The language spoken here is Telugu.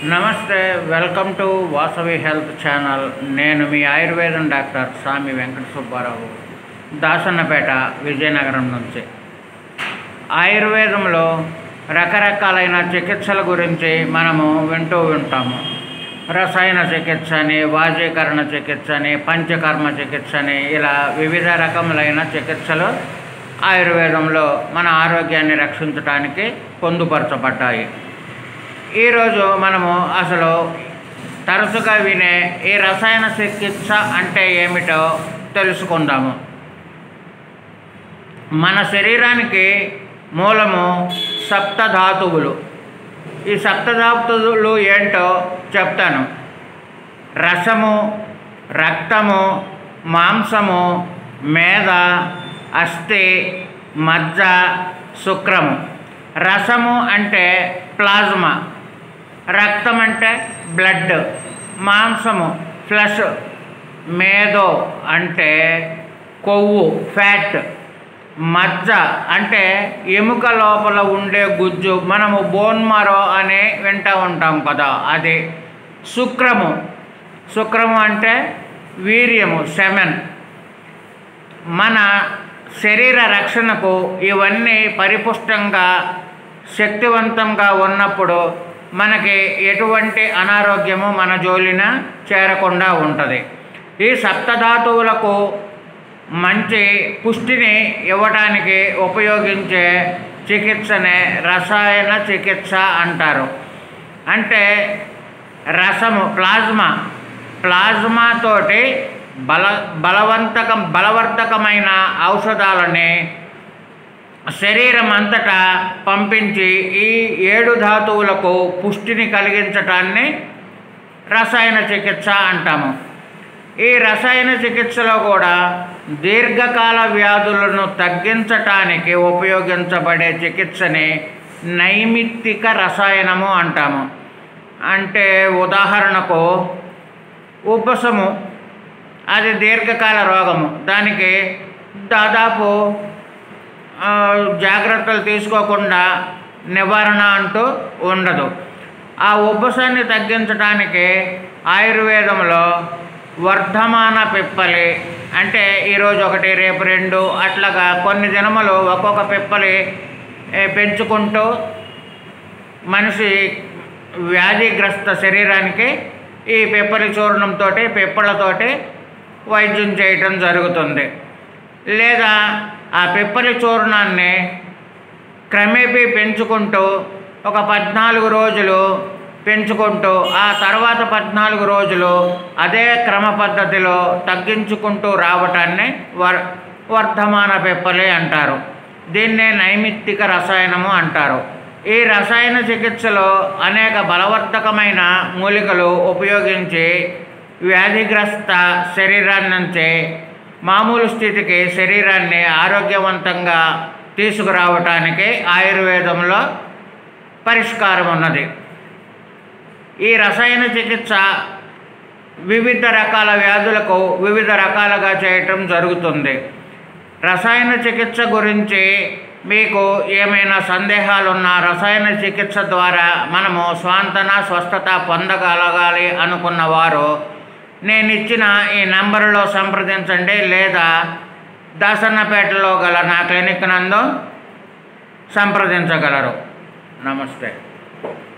నమస్తే, welcome to Vasavi health channel. నేను మీ ఆయుర్వేదం డాక్టర్ స్వామి వెంకట సుబ్బారావు, దాసన్నపేట, విజయనగరం నుంచి. ఆయుర్వేదంలో రకరకాలైన చికిత్సల గురించి మనము వింటూ ఉంటాము. రసాయన చికిత్స అని, వాజీకరణ చికిత్స అని, పంచకర్మ చికిత్స అని, ఇలా వివిధ రకములైన చికిత్సలు ఆయుర్వేదంలో మన ఆరోగ్యాన్ని రక్షించడానికి పొందుపరచబడ్డాయి. ఈరోజు మనము అసలు తరచుగా వినే ఈ రసాయన చికిత్స అంటే ఏమిటో తెలుసుకుందాము. మన శరీరానికి మూలము సప్తధాతువులు. ఈ సప్తధాతువులు ఏంటో చెప్తాను. రసము, రక్తము, మాంసము, మేద, అస్థి, మజ్జ, శుక్రము. రసము అంటే ప్లాజ్మా, రక్తం అంటే బ్లడ్, మాంసము ఫ్లెష్, మేదో అంటే కొవ్వు ఫ్యాట్, మజ్జ అంటే ఎముక లోపల ఉండే గుజ్జు, మనము బోన్ మారో అని వింటూ ఉంటాం కదా, అది. శుక్రము అంటే వీర్యము, సెమెన్. మన శరీర రక్షణకు ఇవన్నీ పరిపుష్టంగా శక్తివంతంగా ఉన్నప్పుడు మనకి ఎటువంటి అనారోగ్యము మన జోలిన చేరకుండా ఉంటుంది. ఈ సప్తధాతువులకు మంచి పుష్టిని ఇవ్వడానికి ఉపయోగించే చికిత్సనే రసాయన చికిత్స అంటారు. అంటే రసము, ప్లాజ్మాతోటి బలవర్ధకమైన ఔషధాలని శరీరం అంతటా పంపించి ఈ 7 ధాతువులకు పుష్టిని కలిగించటాన్ని రసాయన చికిత్స అంటాము. ఈ రసాయన చికిత్సలో కూడా దీర్ఘకాల వ్యాధులను తగ్గించటానికి ఉపయోగించబడే చికిత్సని నైమిత్తిక రసాయనము అంటాము. అంటే ఉదాహరణకు ఉబ్బసము, అది దీర్ఘకాల రోగము. దానికి దాదాపు జాగ్రత్తలు తీసుకోకుండా నివారణ అంటూ ఉండదు. ఆ ఉబ్బసాన్ని తగ్గించడానికి ఆయుర్వేదంలో వర్ధమాన పిప్పలి, అంటే ఈరోజు 1, రేపు 2, అట్లాగా కొన్ని దినములు ఒక్కొక్క పిప్పలి పెంచుకుంటూ మనిషి వ్యాధిగ్రస్త శరీరానికి ఈ పిప్పలి చూర్ణంతో, పిప్పలతోటి వైద్యం చేయటం జరుగుతుంది. లేదా ఆ పిప్పలి చూర్ణాన్ని క్రమేపీ పెంచుకుంటూ ఒక 14 రోజులు పెంచుకుంటూ ఆ తర్వాత 14 రోజులు అదే క్రమ పద్ధతిలో తగ్గించుకుంటూ రావటాన్ని వర్ధమాన పిప్పలి అంటారు. దీన్నే నైమిత్తిక రసాయనము అంటారు. ఈ రసాయన చికిత్సలో అనేక బలవర్ధకమైన మూలికలు ఉపయోగించి వ్యాధిగ్రస్త శరీరాన్ని నుంచి మామూలు స్థితికి శరీరాన్ని ఆరోగ్యవంతంగా తీసుకురావటానికి ఆయుర్వేదంలో పరిష్కారం ఉన్నది. ఈ రసాయన చికిత్స వివిధ రకాల వ్యాధులకు వివిధ రకాలుగా చేయటం జరుగుతుంది. రసాయన చికిత్స గురించి మీకు ఏమైనా సందేహాలున్నా, రసాయన చికిత్స ద్వారా మనము స్వస్థత పొందగలగాలి అనుకున్న వారు నేను ఇచ్చిన ఈ నంబరులో సంప్రదించండి. లేదా దాసన్నపేటలో గల నా క్లినిక్ నందు సంప్రదించగలరు. నమస్తే.